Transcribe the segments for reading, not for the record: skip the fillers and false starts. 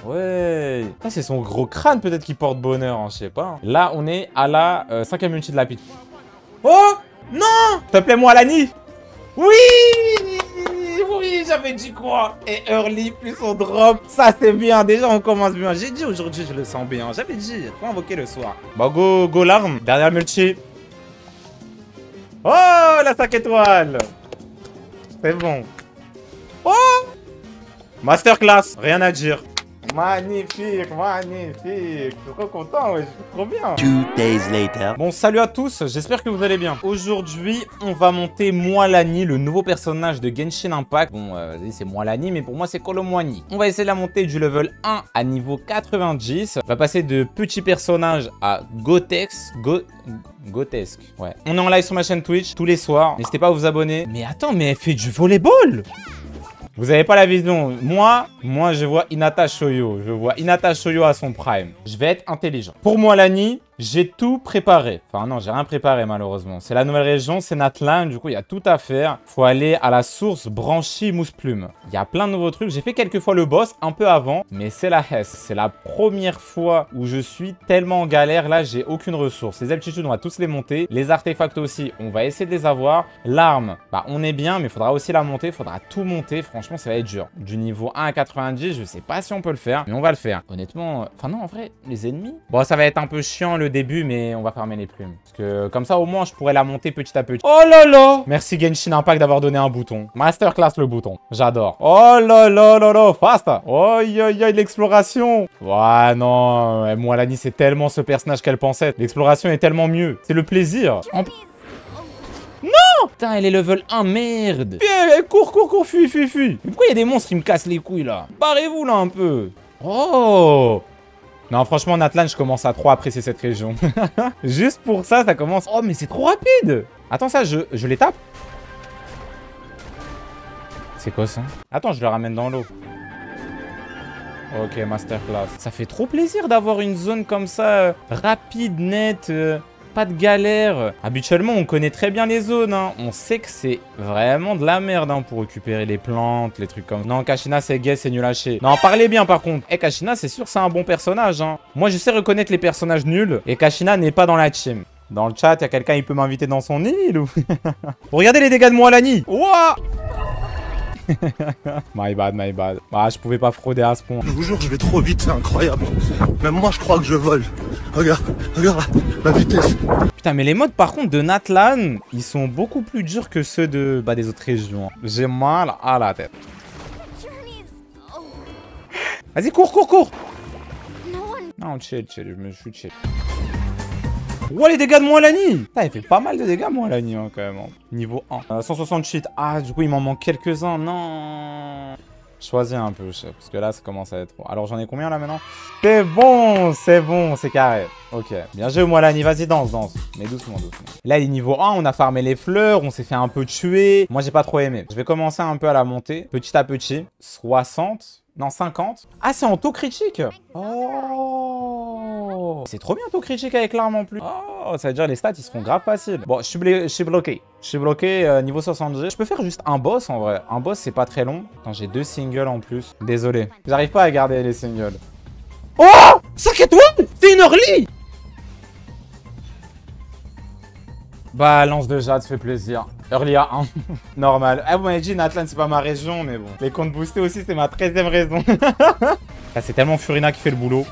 Ouais. Ah, c'est son gros crâne peut-être qui porte bonheur, hein, je sais pas. Là, on est à la 5e ulti de la pitch. Oh non. S'il te plaît, moi, Lani. Oui. Oui, j'avais dit quoi? Et early plus on drop. Ça, c'est bien. Déjà, on commence bien. J'ai dit aujourd'hui, je le sens bien. J'avais dit. Faut invoquer le soir. Bah, go l'arme. Dernière multi. Oh, la 5 étoiles. C'est bon. Oh. Masterclass. Rien à dire. Magnifique, magnifique. Je suis trop content, ouais, je suis trop bien. 2 days later. Bon, salut à tous, j'espère que vous allez bien. Aujourd'hui, on va monter Moalani, le nouveau personnage de Genshin Impact. Bon, c'est Moalani, mais pour moi, c'est Colomwani. On va essayer de la monter du level 1 à niveau 90. On va passer de petit personnage à Gotex. Gotesque, ouais. On est en live sur ma chaîne Twitch tous les soirs. N'hésitez pas à vous abonner. Mais attends, mais elle fait du volleyball! Vous avez pas la vision. Moi, je vois Hinata Shoyo. Je vois Hinata Shoyo à son prime. Je vais être intelligent. Pour moi, Lani, j'ai tout préparé. Enfin, non, j'ai rien préparé, malheureusement. C'est la nouvelle région, c'est Natlan. Du coup, il y a tout à faire. Faut aller à la source Branchy Mousse-Plume. Il y a plein de nouveaux trucs. J'ai fait quelques fois le boss, un peu avant. Mais c'est la Hesse. C'est la première fois où je suis tellement en galère. Là, j'ai aucune ressource. Les aptitudes, on va tous les monter. Les artefacts aussi, on va essayer de les avoir. L'arme, bah, on est bien, mais il faudra aussi la monter. Il faudra tout monter. Franchement, ça va être dur. Du niveau 1 à 90, je sais pas si on peut le faire, mais on va le faire. Honnêtement, enfin non, en vrai, les ennemis... Bon, ça va être un peu chiant le début, mais on va farmer les plumes. Parce que comme ça, au moins, je pourrais la monter petit à petit. Oh là là! Merci Genshin Impact d'avoir donné un bouton. Masterclass le bouton. J'adore. Oh là là là là! Fast! Oh, l'exploration! Ouais, non. Moi, Lani, c'est tellement ce personnage qu'elle pensait. L'exploration est tellement mieux. C'est le plaisir. Non! Putain, elle est level 1, merde! Cours, fuis! Mais pourquoi il y a des monstres qui me cassent les couilles, là? Barrez-vous, là, un peu! Oh! Non, franchement, Natlan, je commence à trop apprécier cette région. Juste pour ça, ça commence... Oh, mais c'est trop rapide! Attends, ça, je les tape? C'est quoi, ça? Attends, je le ramène dans l'eau. Ok, masterclass. Ça fait trop plaisir d'avoir une zone comme ça, rapide, nette... Pas de galère. Habituellement, on connaît très bien les zones. Hein. On sait que c'est vraiment de la merde hein, pour récupérer les plantes, les trucs comme ça. Non, Kashina, c'est gay, c'est nul à chier. Non, parlez bien par contre. Eh, Kashina, c'est sûr, c'est un bon personnage. Hein. Moi, je sais reconnaître les personnages nuls. Et Kashina n'est pas dans la team. Dans le chat, il y a quelqu'un qui peut m'inviter dans son île ou... Regardez les dégâts de Moalani. Ouah. My bad. Ah, je pouvais pas frauder à ce point. Je vous jure, je vais trop vite, c'est incroyable. Même moi, je crois que je vole. Regarde la vitesse. Putain, mais les modes, par contre, de Natlan, ils sont beaucoup plus durs que ceux de des autres régions. J'ai mal à la tête. Vas-y, cours. Non, chill, je me suis chill. Oh, les dégâts de Moalani! Putain, il fait pas mal de dégâts, Moalani, hein, quand même. Niveau 1. 160 cheats. Ah, du coup, il m'en manque quelques-uns. Non. Choisis un peu, chef. Parce que là, ça commence à être trop. Alors, j'en ai combien, là, maintenant? C'est bon, c'est carré. Ok. Bien joué, Moalani. Vas-y, danse. Mais doucement. Là, il est niveau 1. On a farmé les fleurs. On s'est fait un peu tuer. Moi, j'ai pas trop aimé. Je vais commencer un peu à la monter. Petit à petit. 60. Non, 50. Ah, c'est en taux critique. Oh. C'est trop bien taux critique avec l'arme en plus. Oh, ça veut dire les stats, ils seront grave faciles. Bon, je suis bloqué. Niveau 70. Je peux faire juste un boss en vrai. Un boss, c'est pas très long. Attends, j'ai 2 singles en plus. Désolé. J'arrive pas à garder les singles. Oh 5 étoiles. C'est une early. Bah, lance de jade, fait plaisir. Early à 1. Normal. Ah, vous m'avez dit, Natlan, c'est pas ma région, mais bon. Les comptes boostés aussi, c'est ma 13e raison. Ah, c'est tellement Furina qui fait le boulot.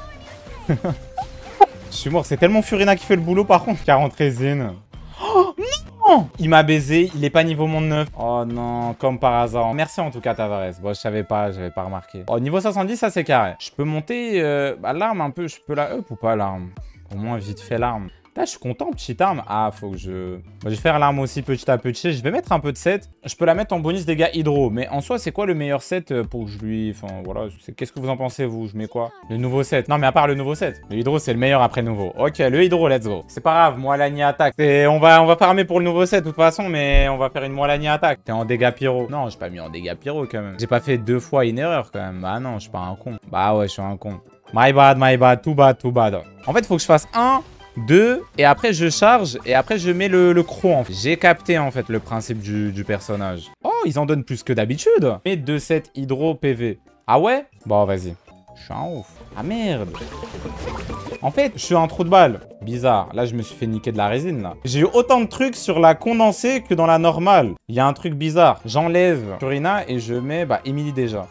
Je suis mort. C'est tellement Furina qui fait le boulot, par contre. 40 résines. Oh, non! Il m'a baisé. Il est pas niveau monde 9. Oh, non. Comme par hasard. Merci, en tout cas, Tavares. Bon, je savais pas. J'avais pas remarqué. Oh, niveau 70, ça, c'est carré. Je peux monter l'arme un peu. Je peux la up ou pas, l'arme? Au moins, vite fait l'arme. Là, je suis content, petite arme. Ah, faut que je... je vais faire l'arme aussi petit à petit. Je vais mettre un peu de set. Je peux la mettre en bonus dégâts hydro. Mais en soi, c'est quoi le meilleur set pour que je lui... Enfin, voilà. Qu'est-ce que vous en pensez, vous? Je mets quoi? Le nouveau set. Non, mais à part le nouveau set. Le hydro, c'est le meilleur après nouveau. Ok, le hydro, let's go. C'est pas grave. Moalani attaque. On va farmer pour le nouveau set, de toute façon. Mais on va faire une Moalani attaque. T'es en dégâts pyro. Non, j'ai pas mis en dégâts pyro, quand même. J'ai pas fait 2 fois une erreur, quand même. Bah non, je suis pas un con. Bah ouais, je suis un con. My bad. Too bad. En fait, faut que je fasse 1... 2, et après je charge, et après je mets le croc en fait. J'ai capté en fait le principe du personnage. Oh, ils en donnent plus que d'habitude. Mais 2-7 hydro PV. Ah ouais? Bon, vas-y. Je suis un ouf. Ah merde. En fait, je suis un trou de balle. Bizarre. Là, je me suis fait niquer de la résine, là. J'ai eu autant de trucs sur la condensée que dans la normale. Il y a un truc bizarre. J'enlève Purina et je mets, bah, Emily déjà.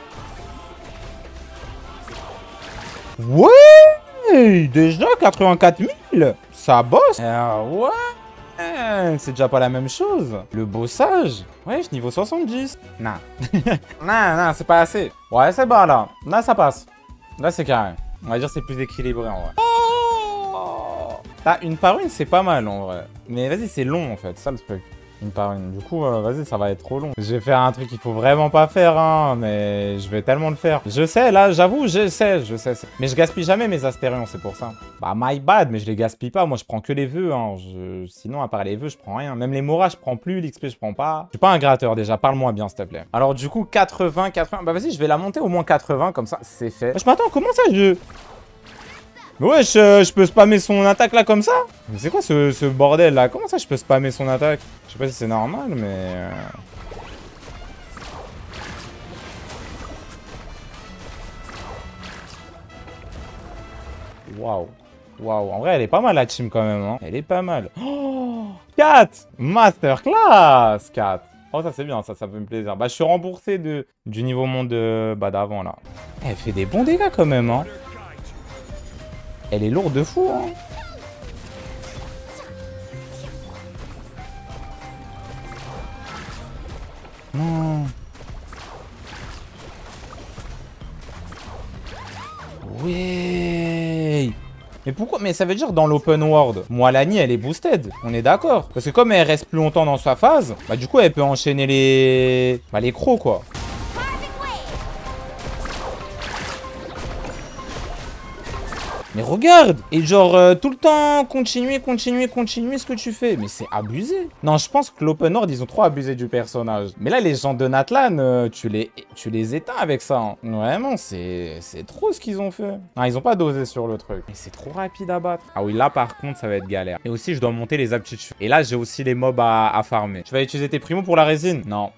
Ouais, déjà 84 000. Ça bosse. Ouais, c'est déjà pas la même chose. Le bossage. Ouais, je niveau 70. Non. non, c'est pas assez. Ouais, c'est bas, là. Là, ça passe. Là, c'est carré. On va dire c'est plus équilibré, en vrai. Oh, ah, une par une, c'est pas mal, en vrai. Mais vas-y, c'est long, en fait. Ça, le truc. Une par une. Du coup, vas-y, ça va être trop long. Je vais faire un truc qu'il faut vraiment pas faire, hein. Mais je vais tellement le faire. Je sais, là, j'avoue, je sais. Mais je gaspille jamais mes astérions, c'est pour ça. Bah, my bad, mais je les gaspille pas. Moi, je prends que les vœux, hein. Sinon, à part les vœux, je prends rien. Même les moras, je prends plus. L'XP, je prends pas. Je suis pas un gratteur, déjà. Parle-moi bien, s'il te plaît. Alors, du coup, 80. Bah, vas-y, je vais la monter au moins 80, comme ça, c'est fait. Je m'attends, comment ça, Mais ouais, je peux spammer son attaque là comme ça? Mais c'est quoi ce bordel là? Comment ça je peux spammer son attaque? Je sais pas si c'est normal, mais... Waouh. Waouh. En vrai, elle est pas mal la team quand même, hein. Elle est pas mal. Oh 4 Masterclass 4. Oh, ça c'est bien, ça fait me plaisir. Bah, je suis remboursé du niveau monde d'avant là. Elle fait des bons dégâts quand même, hein. Elle est lourde de fou, hein. Non. Ouais. Mais pourquoi? Mais ça veut dire dans l'open world, moi Lani elle est boosted. On est d'accord. Parce que comme elle reste plus longtemps dans sa phase, bah du coup elle peut enchaîner les... Bah les crocs quoi. Mais regarde! Et genre, tout le temps, continuer ce que tu fais. Mais c'est abusé. Non, je pense que l'open world, ils ont trop abusé du personnage. Mais là, les gens de Natlan, tu les éteins avec ça. Hein. Vraiment, c'est trop ce qu'ils ont fait. Non, ils ont pas dosé sur le truc. Mais c'est trop rapide à battre. Ah oui, là, par contre, ça va être galère. Et aussi, je dois monter les aptitudes. Et là, j'ai aussi les mobs à farmer. Tu vas utiliser tes primos pour la résine? Non.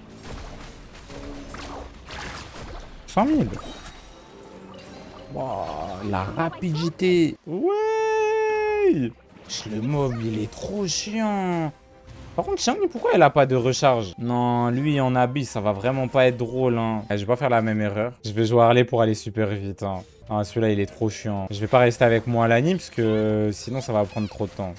100 000. Wow, la rapidité. Ouais. Le mob, il est trop chiant. Par contre, Xiaomi, pourquoi elle a pas de recharge? Non, lui en abyss, ça va vraiment pas être drôle. Hein. Je vais pas faire la même erreur. Je vais jouer Harley pour aller super vite. Hein. Ah, celui-là, il est trop chiant. Je vais pas rester avec moi Lani parce que sinon, ça va prendre trop de temps.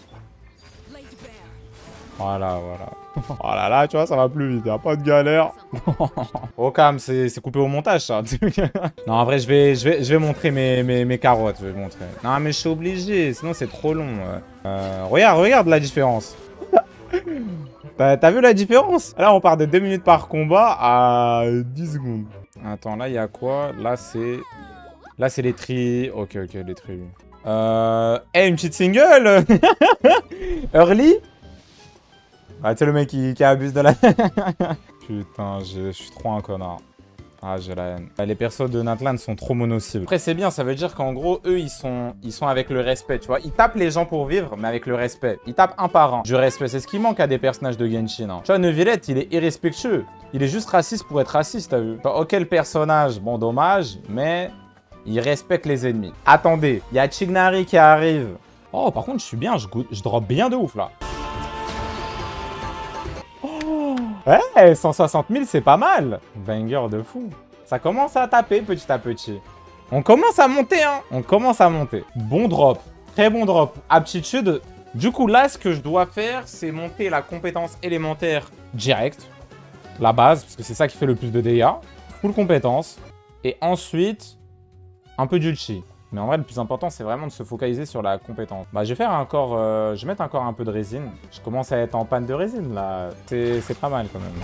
Voilà. Oh là là, tu vois, ça va plus vite. Y'a pas de galère. Oh, calme, c'est coupé au montage, ça. Non, en vrai, je vais montrer mes carottes. Je vais montrer. Non, mais je suis obligé. Sinon, c'est trop long. Regarde la différence. T'as vu la différence? Là, on part de 2 minutes par combat à 10 secondes. Attends, là, il y a quoi? Là, c'est les tri... Ok, les tri. Une petite single. Early. Ah, tu sais, le mec qui abuse de la... Putain, je suis trop un connard. Ah, j'ai la haine. Les persos de Natlan sont trop mono-cibles. Après, c'est bien, ça veut dire qu'en gros, eux, ils sont avec le respect, tu vois. Ils tapent les gens pour vivre, mais avec le respect. Ils tapent un par un. Du respect, c'est ce qui manque à des personnages de Genshin. Hein. Tu vois, Neuvillette, il est irrespectueux. Il est juste raciste pour être raciste, t'as vu. Ok, le personnage, bon, dommage, mais il respecte les ennemis. Attendez, il y a Chignari qui arrive. Oh, par contre, je suis bien, je drop bien de ouf, là. Ouais, 160 000, c'est pas mal. Banger de fou. Ça commence à taper petit à petit. On commence à monter, hein. On commence à monter. Bon drop. Très bon drop. Aptitude. Du coup, là, ce que je dois faire, c'est monter la compétence élémentaire direct. La base, parce que c'est ça qui fait le plus de dégâts. Full compétence. Et ensuite, un peu d'ulti. Mais en vrai, le plus important, c'est vraiment de se focaliser sur la compétence. Bah, je vais faire encore... je vais mettre encore un peu de résine. Je commence à être en panne de résine, là. C'est pas mal, quand même.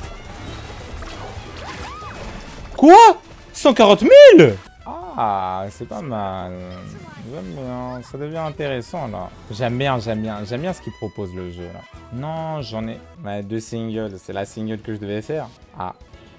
Quoi? 140 000? Ah, c'est pas mal. J'aime bien. Ça devient intéressant, là. J'aime bien ce qu'il propose, le jeu, là. Non, j'en ai... Ouais, 2 singles. C'est la single que je devais faire. Ah.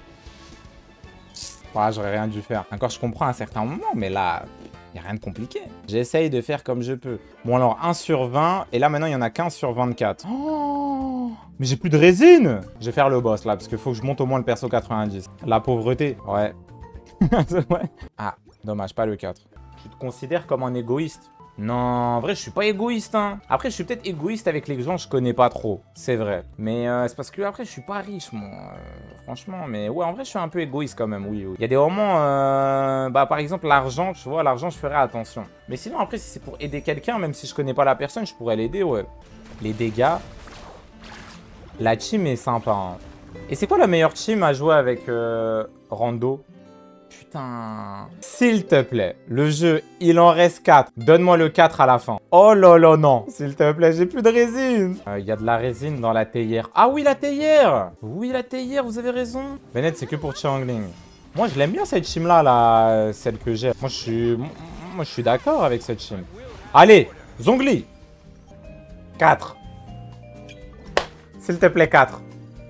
Ouais, j'aurais rien dû faire. Encore, je comprends à un certain moment, mais là... Il n'y a rien de compliqué. J'essaye de faire comme je peux. Bon, alors, 1 sur 20. Et là, maintenant, il y en a 15 sur 24. Oh, mais j'ai plus de résine. Je vais faire le boss, là, parce qu'il faut que je monte au moins le perso 90. La pauvreté. Ouais. Ouais. Ah, dommage, pas le 4. Tu te considères comme un égoïste? Non, en vrai, je suis pas égoïste, hein. Après, je suis peut-être égoïste avec les gens que je connais pas trop. C'est vrai. Mais c'est parce que après, je suis pas riche, moi. Franchement, mais ouais, en vrai, je suis un peu égoïste quand même, oui, oui. Il y a des moments, bah, par exemple, l'argent, tu vois, l'argent, je ferais attention. Mais sinon, après, si c'est pour aider quelqu'un, même si je connais pas la personne, je pourrais l'aider, ouais. Les dégâts. La team est sympa, hein. Et c'est quoi la meilleure team à jouer avec Rando? Putain. S'il te plaît, le jeu, il en reste 4. Donne-moi le 4 à la fin. Oh là là, non. S'il te plaît, j'ai plus de résine. Il y a de la résine dans la théière. Ah oui, la théière. Oui, la théière, vous avez raison. Bennett, c'est que pour Changling. Moi, je l'aime bien cette team-là, là, celle que j'ai. Moi, je suis d'accord avec cette team. Allez, Zhongli. 4. S'il te plaît, 4.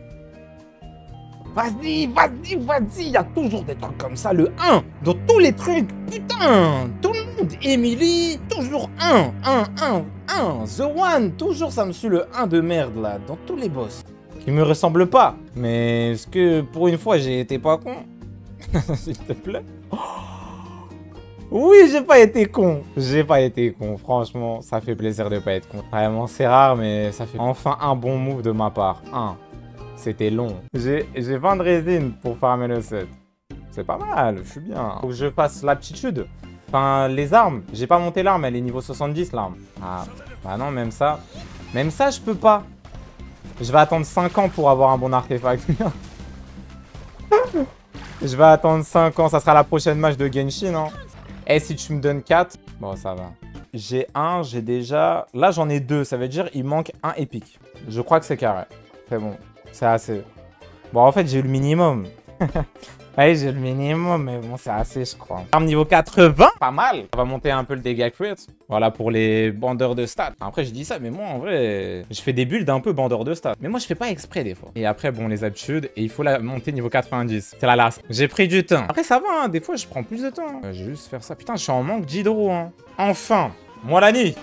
Vas-y, vas-y, vas-y, il y a toujours des trucs comme ça, le 1, dans tous les trucs, putain, tout le monde, Emily, toujours 1, The One, toujours ça me suit le 1 de merde, là, dans tous les boss. Il me ressemble pas, mais est-ce que, pour une fois, j'ai été pas con? S'il te plaît. Oui, j'ai pas été con, franchement, ça fait plaisir de pas être con. Vraiment, c'est rare, mais ça fait enfin un bon move de ma part, 1. C'était long. J'ai 20 de résine pour farmer le set. C'est pas mal, je suis bien. Faut que je fasse l'aptitude. Enfin, les armes. J'ai pas monté l'arme, elle est niveau 70 l'arme. Ah, bah non, même ça. Même ça, je peux pas. Je vais attendre 5 ans pour avoir un bon artefact. Je vais attendre 5 ans, ça sera la prochaine match de Genshin, hein. Et si tu me donnes 4, bon, ça va. J'ai un, j'ai déjà... Là, j'en ai 2, ça veut dire il manque un épique. Je crois que c'est carré. C'est bon. C'est assez. Bon, en fait, j'ai eu le minimum. Ouais, j'ai le minimum, mais bon, c'est assez, je crois. Arme niveau 80, pas mal. On va monter un peu le dégât crit. Voilà, pour les bandeurs de stats. Après, je dis ça, mais moi, en vrai, je fais des builds un peu bandeurs de stats. Mais moi, je fais pas exprès, des fois. Et après, bon, les aptitudes, et il faut la monter niveau 90. C'est la last. J'ai pris du temps. Après, ça va, hein. Des fois, je prends plus de temps. Je vais juste faire ça. Putain, je suis en manque d'hydro, hein. Enfin, moi, la nuit.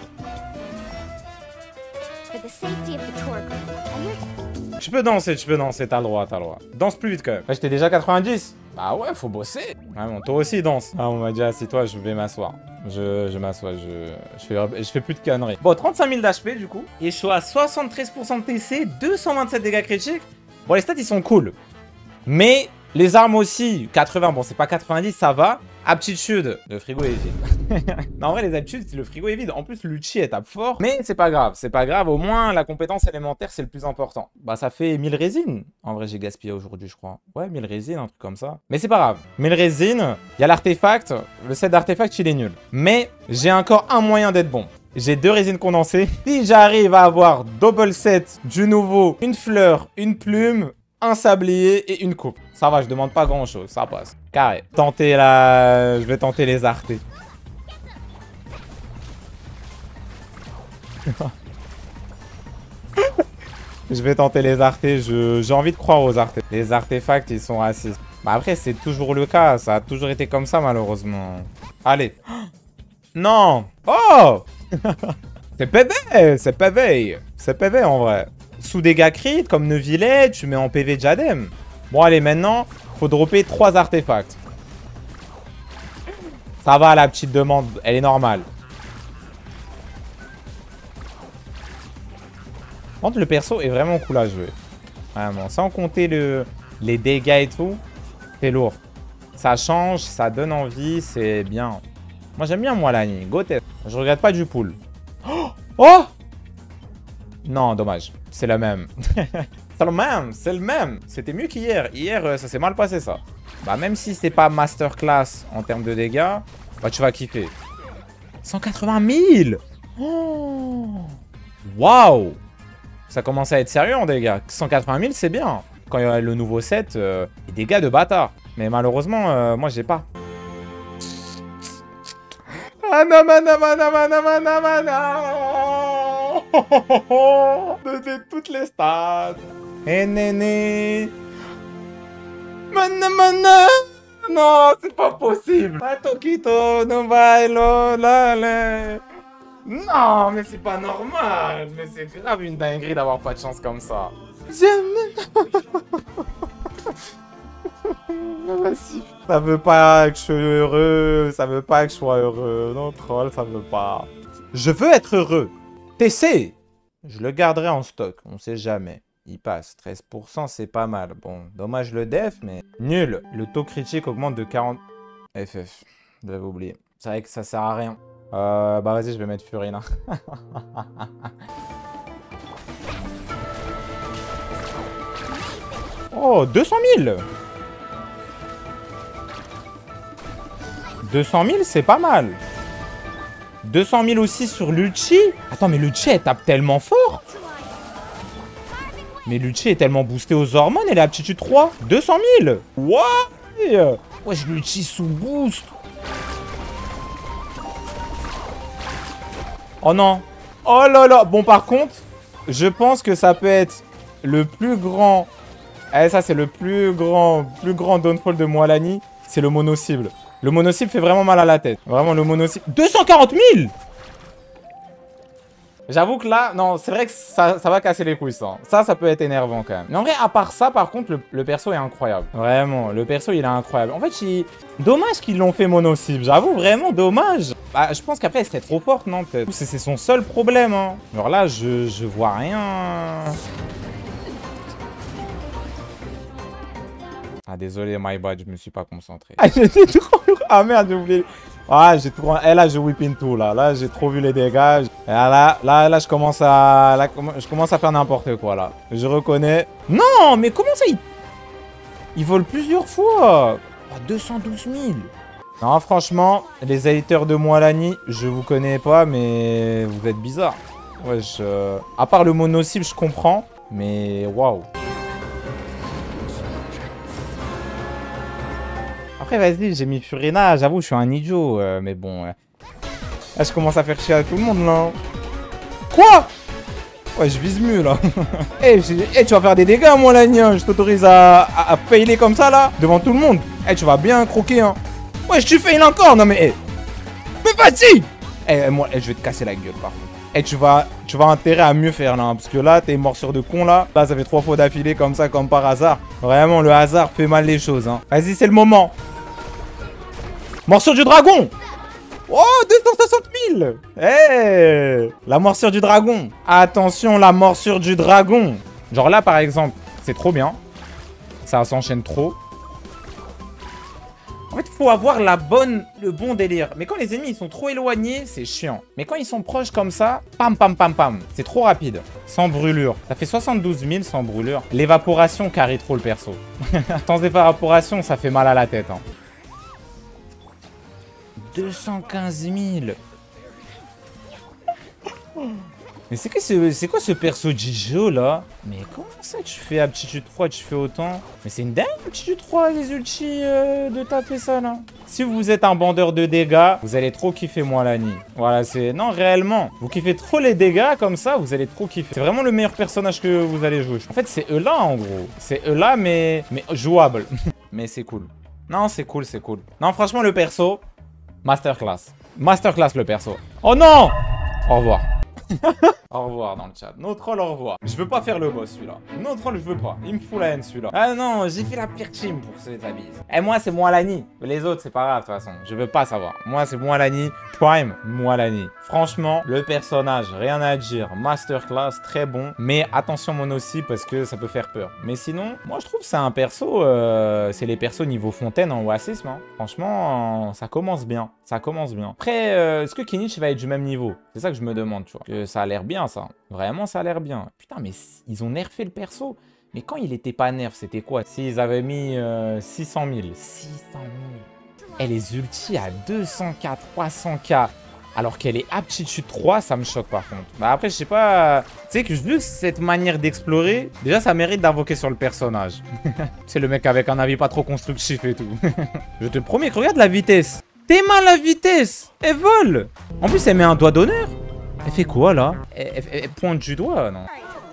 Tu peux danser, t'as le droit, Danse plus vite quand même. Ouais, j'étais déjà 90. Bah ouais, faut bosser. Ouais, bon, toi aussi danse. Ah, on m'a dit, assis-toi, je vais m'asseoir. Je m'assois, je fais plus de conneries. Bon, 35 000 d'HP du coup. Et je suis à 73% de TC, 227 dégâts critiques. Bon, les stats, ils sont cool. Mais les armes aussi, 80, bon, c'est pas 90, ça va. Aptitude, le frigo est vide. Non, en vrai, les aptitudes, le frigo est vide. En plus, Lucci, elle tape fort. Mais c'est pas grave, au moins, la compétence élémentaire, c'est le plus important. Bah, ça fait 1000 résines. En vrai, j'ai gaspillé aujourd'hui, je crois. Ouais, 1000 résines, un truc comme ça. Mais c'est pas grave. 1000 résines, il y a l'artefact. Le set d'artefact, il est nul. Mais j'ai encore un moyen d'être bon. J'ai 2 résines condensées. Si j'arrive à avoir double set du nouveau, une fleur, une plume, un sablier et une coupe. Ça va, je demande pas grand chose, ça passe. Carré. Je vais tenter les artés. Je vais tenter les artés, j'ai envie de croire aux artés. Les artefacts, ils sont racistes. Bah après, c'est toujours le cas, ça a toujours été comme ça malheureusement. Allez. Non. Oh. C'est PV en vrai. Sous dégâts crit, comme Neuvillette, tu mets en PV diadème. Bon, allez, maintenant, faut dropper 3 artefacts. Ça va, la petite demande, elle est normale. Par contre, le perso est vraiment cool à jouer. Vraiment, sans compter les dégâts et tout, c'est lourd. Ça change, ça donne envie, c'est bien. Moi, j'aime bien moi l'année. Go test. Je regrette pas du pool. Oh! Non, dommage. C'est le même. C'est le même. C'était mieux qu'hier. Hier, ça s'est mal passé, ça. Bah, même si c'est pas masterclass en termes de dégâts, bah, tu vas kiffer. 180 000! Oh! Waouh! Ça commence à être sérieux en dégâts. 180 000, c'est bien. Quand il y aura le nouveau set, des dégâts de bâtard. Mais malheureusement, moi, j'ai pas. De toutes les stats. Et néné. Non, c'est pas possible. Atokito, no bailo, lale. Non, mais c'est pas normal. Mais c'est grave une dinguerie d'avoir pas de chance comme ça. Ça veut pas que je sois heureux. Ça veut pas que je sois heureux. Non, troll, ça veut pas. Je veux être heureux. TC. Je le garderai en stock. On sait jamais. Il passe. 13%, c'est pas mal. Bon, dommage le def, mais nul. Le taux critique augmente de 40... FF. J'avais oublié. C'est vrai que ça sert à rien. Bah vas-y, je vais mettre Furina. Oh, 200 000. 200 000, c'est pas mal. 200 000 aussi sur l'ulti. Attends, mais l'ulti, elle tape tellement fort. Mais l'ulti est tellement boosté aux hormones, elle est aptitude 3. 200 000. What? Wesh, l'ulti sous boost. Oh non. Oh là là. Bon, par contre, je pense que ça peut être le plus grand... Eh, ça, c'est le plus grand downfall de Moalani. C'est le mono-cible. Le mono-cible fait vraiment mal à la tête. Vraiment, le mono-cible... 240 000. J'avoue que là, non, c'est vrai que ça va casser les couilles, ça. Ça peut être énervant, quand même. Mais en vrai, à part ça, par contre, le perso est incroyable. Vraiment, le perso, il est incroyable. En fait, dommage qu'ils l'ont fait mono-cible. J'avoue, vraiment, dommage. Bah, je pense qu'après, elle serait trop forte, non, peut-être. C'est son seul problème, hein. Alors là, je vois rien. Ah, désolé, my bad, je me suis pas concentré. Ah, j'étais trop... Ah, merde, j'ai oublié. Ah, j'ai trop... Et là, je whip into, là. Là, j'ai trop vu les dégâts. Et là, je commence à... Là, je commence à faire n'importe quoi, là. Je reconnais... Non, mais comment ça, il vole plusieurs fois. Oh, 212 000. Non, franchement, les haters de Moalani, je vous connais pas, mais vous êtes bizarres. Ouais, à part le mono-cible, je comprends. Mais, waouh. Après, vas-y, j'ai mis Furina. J'avoue, je suis un idiot. Mais bon. Là, je commence à faire chier à tout le monde, là. Quoi? Ouais, je vise mieux, là. Eh, tu vas faire des dégâts, moi, là, Nia. Je t'autorise à failer comme ça, là, devant tout le monde. Eh, tu vas bien croquer, hein. Ouais, tu fail encore. Non, mais... Mais vas-y. Eh, moi, je vais te casser la gueule, par contre. Eh, tu vas intérêt à mieux faire, là. Hein, parce que là, t'es morsure de con, là. Là, ça fait 3 fois d'affilée, comme ça, comme par hasard. Vraiment, le hasard fait mal les choses, hein. Vas-y, c'est le moment. Morsure du dragon. Oh, 260 000. Hey, la morsure du dragon. Attention, la morsure du dragon. Genre là, par exemple, c'est trop bien. Ça s'enchaîne trop. En fait, il faut avoir le bon délire. Mais quand les ennemis ils sont trop éloignés, c'est chiant. Mais quand ils sont proches comme ça, pam, pam, pam, pam. C'est trop rapide. Sans brûlure. Ça fait 72 000 sans brûlure. L'évaporation carry trop le perso. Sans évaporation, ça fait mal à la tête, hein. 215 000. Mais c'est quoi ce perso Jijo là? Mais comment ça tu fais aptitude 3, tu fais autant? Mais c'est une dingue aptitude 3 les ultis de taper ça là. Si vous êtes un bandeur de dégâts, vous allez trop kiffer Moalani. Voilà, c'est... Non, réellement. Vous kiffez trop les dégâts comme ça, vous allez trop kiffer. C'est vraiment le meilleur personnage que vous allez jouer. En fait, c'est eux là en gros. C'est eux là mais jouable. Mais c'est cool. Non, c'est cool, c'est cool. Non, franchement, le perso... Masterclass. Masterclass le perso. Oh non! Au revoir. Au revoir dans le chat. No troll, au revoir. Je veux pas faire le boss celui-là. No troll, je veux pas. Il me fout la haine celui-là. Ah non, j'ai fait la pire team pour ces abises. Et moi, c'est Moalani. Les autres, c'est pas grave de toute façon. Je veux pas savoir. Moi, c'est Moalani. Prime, Moalani. Franchement, le personnage, rien à dire. Masterclass, très bon. Mais attention mono aussi parce que ça peut faire peur. Mais sinon, moi, je trouve que c'est un perso. C'est les persos niveau fontaine en oasisme. Hein. Franchement, ça commence bien. Ça commence bien. Après, est-ce que Kinich va être du même niveau? C'est ça que je me demande, tu vois. Que ça a l'air bien, ça. Vraiment, ça a l'air bien. Putain, mais ils ont nerfé le perso. Mais quand il était pas nerf, c'était quoi? S'ils avaient mis 600 000. 600 000. Et les ultis à 200k, 300k. Alors qu'elle est aptitude 3, ça me choque par contre. Bah après, je sais pas... Tu sais que vu cette manière d'explorer, déjà ça mérite d'invoquer sur le personnage. C'est le mec avec un avis pas trop constructif et tout. Je te promets que regarde la vitesse. T'es mal la vitesse. Elle vole. En plus, elle met un doigt d'honneur. Elle fait quoi là? Elle pointe du doigt, non?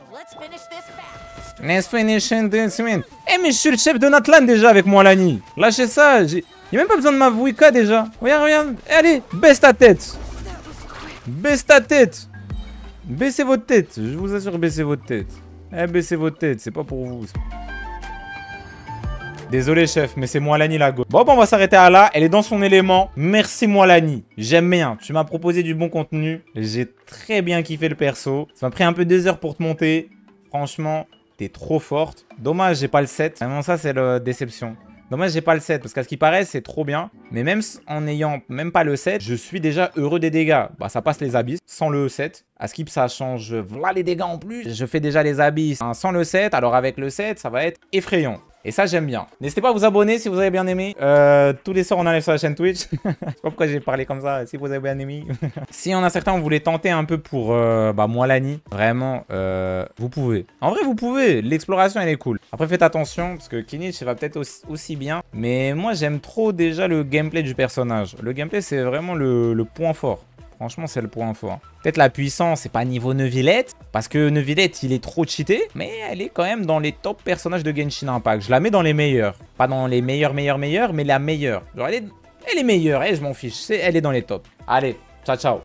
Let's finish this win. Eh mais je suis le chef de Natlan déjà avec Moalani. Lâchez ça. Y'a même pas besoin de ma Wicca déjà. Regarde, regarde. Allez, baisse ta tête. Baisse ta tête. Baissez votre tête. Je vous assure, baissez votre tête. Eh, baissez votre tête. C'est pas pour vous. Désolé, chef, mais c'est moi Lani la go. Bon, on va s'arrêter à là. Elle est dans son élément. Merci moi Lani. J'aime bien. Tu m'as proposé du bon contenu. J'ai très bien kiffé le perso. Ça m'a pris un peu 2 heures pour te monter. Franchement, t'es trop forte. Dommage, j'ai pas le 7. Vraiment, ça, c'est la déception. Dommage, j'ai pas le 7, parce qu'à ce qui paraît, c'est trop bien. Mais même en n'ayant même pas le 7, je suis déjà heureux des dégâts. Bah, ça passe les abysses. Sans le 7, à Skip, ça change voilà les dégâts en plus. Je fais déjà les abysses hein, sans le 7, alors avec le 7, ça va être effrayant. Et ça, j'aime bien. N'hésitez pas à vous abonner si vous avez bien aimé. Tous les soirs, on arrive sur la chaîne Twitch. Je sais pas pourquoi j'ai parlé comme ça, si vous avez bien aimé. Si on a certains, on voulait tenter un peu pour moi, Lani. Vraiment, vous pouvez. En vrai, vous pouvez. L'exploration, elle est cool. Après, faites attention, parce que Kinich va peut-être aussi bien. Mais moi, j'aime trop déjà le gameplay du personnage. Le gameplay, c'est vraiment le point fort. Franchement, c'est le point fort. Peut-être la puissance, c'est pas niveau Neuvillette. Parce que Neuvillette, il est trop cheaté. Mais elle est quand même dans les top personnages de Genshin Impact. Je la mets dans les meilleurs. Pas dans les meilleurs, mais la meilleure. Genre, elle est meilleure. Je m'en fiche. Elle est dans les tops. Allez, ciao, ciao.